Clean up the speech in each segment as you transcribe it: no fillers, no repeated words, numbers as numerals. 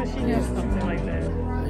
Yeah, she has something like that.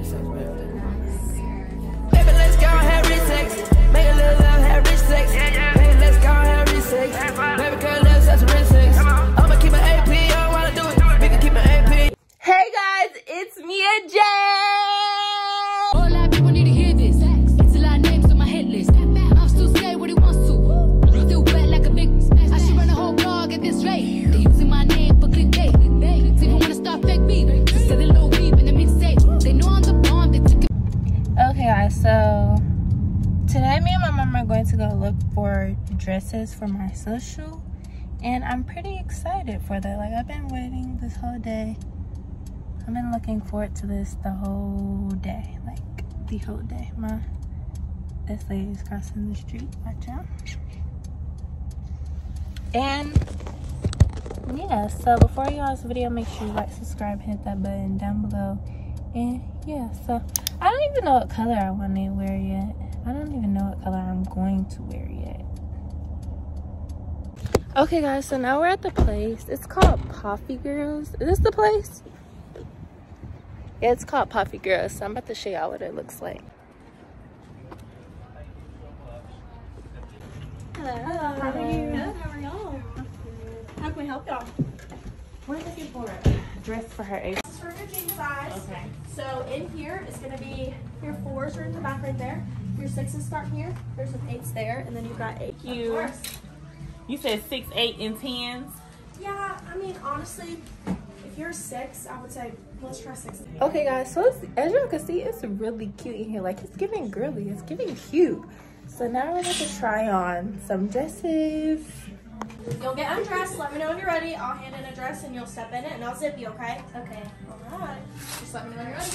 Baby, let's go have rich sex. Make a little love, have rich sex. Baby, let's go have rich sex. Baby, girl, let's have some rich sex. I'ma keep my AP, I don't wanna do it. We can keep my AP. Hey guys, it's Mia J. All our people need to hear this. It's a lot of names on my hit list. I'll still say what he wants to. Still wet like a big. I should run a whole blog at this rate. They're using my name for clickbait. They don't wanna start fake beef. Just say they low weave in the mixtape. They know I'm the bomb. They took it. Okay guys, so today me and my mom are going to go look for dresses for my social. And I'm pretty excited for that. Like, I've been waiting this whole day. I've been looking forward to this the whole day. Like, the whole day. This lady's crossing the street. Watch out. And, yeah. So, before you watch the video, make sure you like, subscribe, hit that button down below. And, yeah. So, I don't even know what color I want to wear yet. I don't even know what color I'm going to wear yet. Okay, guys. So, now we're at the place. It's called Puffy Girls. Is this the place? Yeah, it's called Puffy Girls, so I'm about to show y'all what it looks like. Hello. How are you? Good. How are y'all? How can we help y'all? We're looking for a dress for her age. This is for your jean size. Okay. So in here it's going to be your 4s are in the back right there. Your 6s start here. There's some 8s there, and then you've got 8. You. Of course. You said 6, 8, and 10s. Yeah, I mean honestly, if you're 6, I would say let's try 6. Okay, guys. So as y'all can see, it's really cute in here. Like, it's giving girly. It's giving cute. So now we're going to try on some dresses. You'll get undressed. Let me know when you're ready. I'll hand in a dress and you'll step in it and I'll zip you. Okay? Okay. All right. Just let me know when you're ready.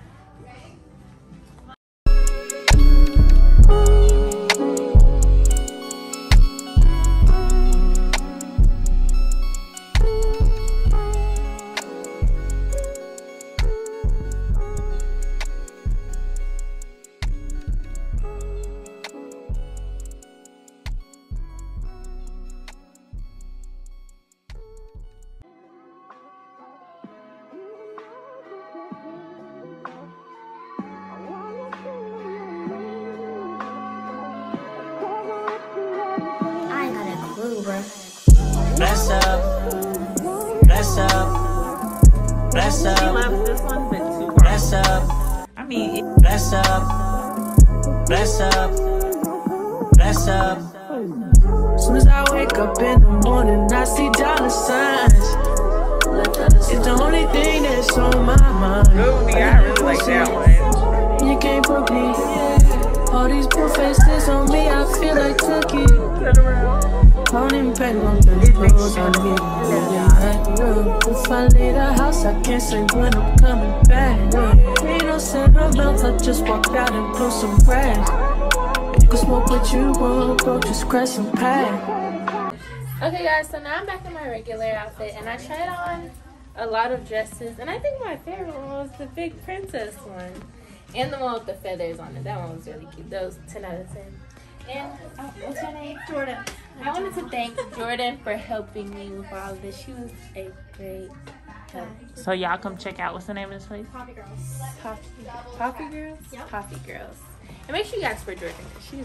Bless up, bless up, bless up. She loves this one, but too Bless up, I mean, bless up, bless up, bless up. As soon as I wake up in the morning, I see dollar signs. It's the only thing that's on my mind. Goldie, I really like that one. You can't put me. All these poor faces on me, I feel like Cookie. Turn around. Morning pen on the clothes on me. If I leave the house, I can't say when I'm coming back. Ain't no sentiments, I just walked out and blew some grass. You can smoke what you want, bro, just crash and pack. Okay, guys. So now I'm back in my regular outfit. And I tried on a lot of dresses. And I think my favorite one was the big princess one. And the one with the feathers on it. That one was really cute. That was 10 out of 10. And what's your name? Jordan. I wanted to thank Jordan for helping me with all of this. She was a great help. So y'all come check out. What's the name of this place? Puffy Girls. Puffy Girls? Yep. Puffy Girls. And make sure you ask for Jordan, because she's...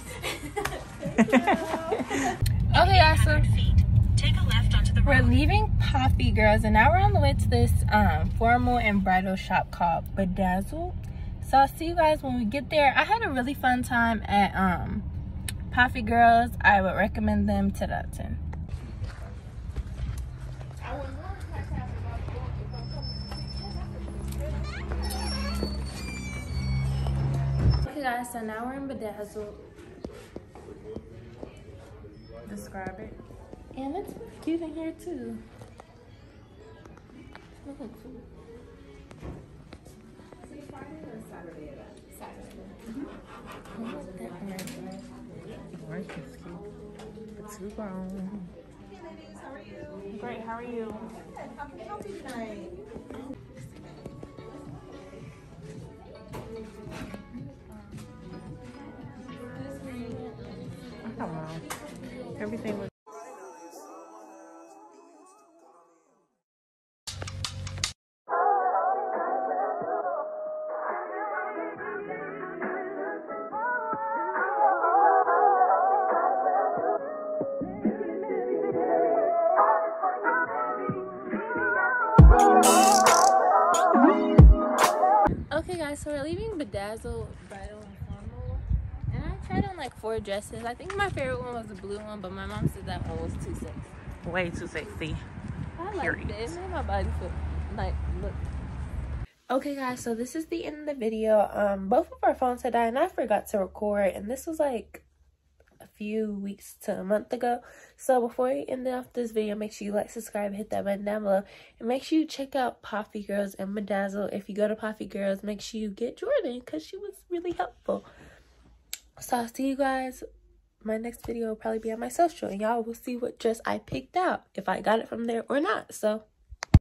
Okay, guys, so Take a left onto the we're road. leaving Puffy Girls, and now we're on the way to this formal and bridal shop called Bedazzled. So I'll see you guys when we get there. I had a really fun time at Puffy Girls. I would recommend them 10 out of 10. Okay guys, so now we're in Bedazzled. Describe it. And it's cute in here too. Look at food. Saturday. Orange is cute. It's too grown. Hey ladies, how are you? Great, how are you? Good. How can I help you tonight? I don't know. Everything was guys, so we're leaving Bedazzled Bridal and Formal, and I tried on like 4 dresses. I think my favorite one was the blue one, but my mom said that one was too sexy. Way too sexy. I liked it. It made my body feel like look. Okay guys, so this is the end of the video. Both of our phones had died and I forgot to record, and this was like a few weeks to a month ago. So before you end off this video, make sure you like, subscribe, hit that button down below, and make sure you check out Puffy Girls and Bedazzled. If you go to Puffy Girls, make sure you get Jordan because she was really helpful. So I'll see you guys. My next video will probably be on my social, and y'all will see what dress I picked out, if I got it from there or not. So